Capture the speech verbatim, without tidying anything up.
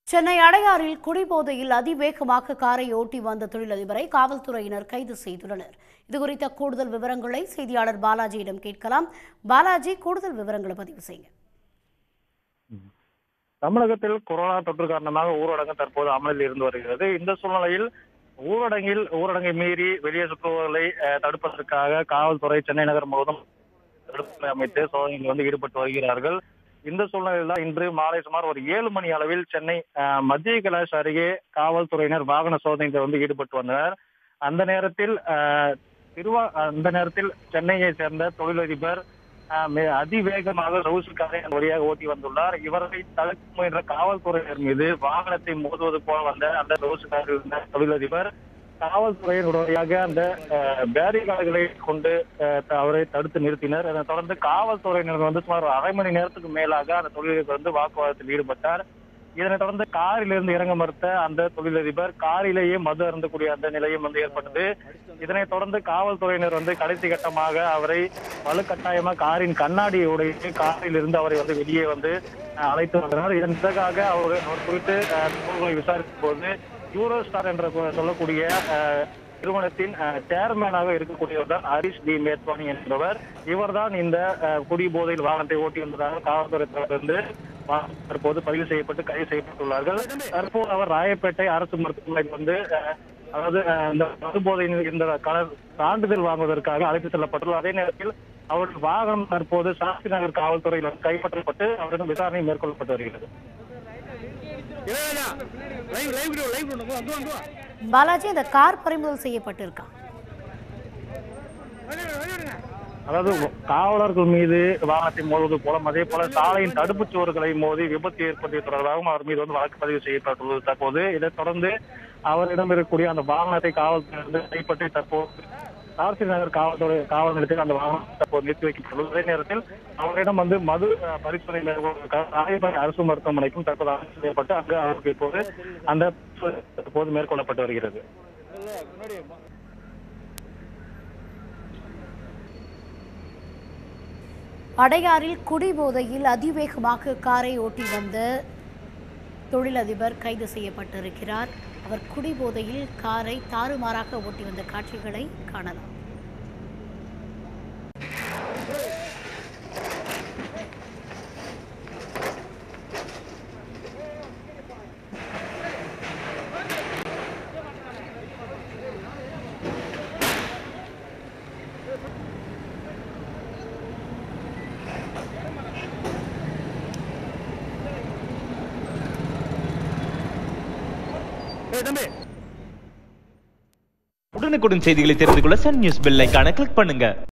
சென்னை அடையாறில் குடிபோதையில் அதிவேகமாக காரை ஓட்டி வந்த தொழிலதிபரை காவல்துறையினர் கைது செய்துள்ளனர். இதுகுறித்த கூடுதல் விவரங்களை செய்தியாளர் பாலாஜியிடம் கேட்கலாம். பாலாஜி, கூடுதல் விவரங்களை பதிவு செய்யுங்க. தமிழகத்தில் கொரோனா தொற்று காரணமாக ஊரடங்கு தற்போது அமலில் இருந்து வருகிறது. இந்த சூழ்நிலையில் ஊரடங்கில் ஊரடங்கை மீறி வெளியே சுற்றுவதை தடுப்பதற்காக காவல்துறை சென்னை நகர் முழுவதும் தடுப்பு அமைத்து சோதனையில் வந்து ஈடுபட்டு வருகிறார்கள். இந்த சூழ்நிலையில் தான் இன்று மாலை சுமார் ஒரு ஏழு மணி அளவில் சென்னை மத்திய கைலாஷ் அருகே காவல்துறையினர் வாகன சோதனையில் வந்து ஈடுபட்டு வந்தனர். அந்த நேரத்தில் திருவா அந்த நேரத்தில் சென்னையை சேர்ந்த தொழிலதிபர் அதிவேகமாக ரவுசு காரை வழியாக ஓட்டி வந்துள்ளார். இவரை தடுக்க முயன்ற காவல்துறையினர் மீது வாகனத்தை மோதுவது போல வந்த அந்த ரவுசு காரில் இருந்த தொழிலதிபர் காவல்துறையின் உடனடியாக அந்த பேரிகார்டுகளை கொண்டு அவரை தடுத்து நிறுத்தினர். அதனைத் தொடர்ந்து காவல்துறையினர் வந்து சுமார் அரை மணி நேரத்துக்கு மேலாக அந்த தொழிலதிபர் வந்து வாக்குவாதத்தில் ஈடுபட்டார். இதனைத் தொடர்ந்து காரிலிருந்து இறங்க மறுத்த அந்த தொழிலதிபர் காரிலேயே மது அருந்தக்கூடிய அந்த நிலையும் வந்து ஏற்பட்டது. இதனைத் தொடர்ந்து காவல்துறையினர் வந்து கடைசி கட்டமாக அவரை வலுக்கட்டாயமாக காரின் கண்ணாடியை உடைத்து காரில் இருந்து அவரை வந்து வெளியே வந்து அழைத்து வந்தனர். இதன் பிறகாக அவர் அவர் குறித்து விசாரிக்கும் போது யூரோ ஸ்டார் என்ற சொல்லக்கூடிய நிறுவனத்தின் சேர்மேனாக இருக்கக்கூடியவர் தான் ஹரிஷ் டி மேத்வானி என்பவர். இவர் தான் இந்த குடிபோதையில் வாகனத்தை ஓட்டி வந்ததாக காவல்துறை தரப்பிலிருந்து தற்போது பதிவு செய்யப்பட்டு கைது செய்யப்பட்டுள்ளார்கள். தற்போது அவர் ராயப்பேட்டை அரசு மருத்துவமனைக்கு வந்து அதாவது இந்த மதுபோதையில் இந்த சான்றிதழ் வாங்குவதற்காக அழைத்து செல்லப்பட்டுள்ளார். அதே நேரத்தில் அவருடைய வாகனம் தற்போது சாஸ்திரி நகர் காவல்துறையில் கைப்பற்றப்பட்டு அவரிடம் விசாரணை மேற்கொள்ளப்பட்டு வருகிறது. பாலாஜி, இந்த கார் பறிமுதல் செய்யப்பட்டிருக்கா? அதாவது காவலர்கள் மீது வாகனத்தை மோதுவது போல அதே போல சாலையின் தடுப்பு சுவர்களை மோதி விபத்து ஏற்படுத்திய தொடர்பாகவும் அவர் மீது வந்து வழக்கு பதிவு செய்யப்பட்டுள்ளது. தற்போது இதைத் தொடர்ந்து அவரிடம் இருக்கக்கூடிய அந்த வாகனத்தை காவல்துறை கைப்பற்றி தற்போது சாஸ்திரி நகர் காவல்துறை காவல் நிலையத்தில் அந்த வாகனம் தற்போது நிறுத்தி வைக்கப்பட்டுள்ளது. அதே நேரத்தில் அவரிடம் வந்து மது பரிசோதனை மேற்கொள்வதற்காக ராயப்பேட்டை அரசு மருத்துவமனைக்கும் தற்போது அழைத்து செய்யப்பட்டு அங்கு அவருக்கு இப்போது அந்த தற்போது மேற்கொள்ளப்பட்டு வருகிறது. அடையாறில் குடிபோதையில் அதிவேகமாக காரை ஓட்டி வந்த தொழிலதிபர் கைது செய்யப்பட்டிருக்கிறார். அவர் குடிபோதையில் காரை தாறுமாறாக ஓட்டி வந்த காட்சிகளை காணலாம். உடனுக்குடன் செய்திகளை தெரிந்து கொள்ள சன் நியூஸ் பெல் ஐகானை கிளிக் பண்ணுங்க.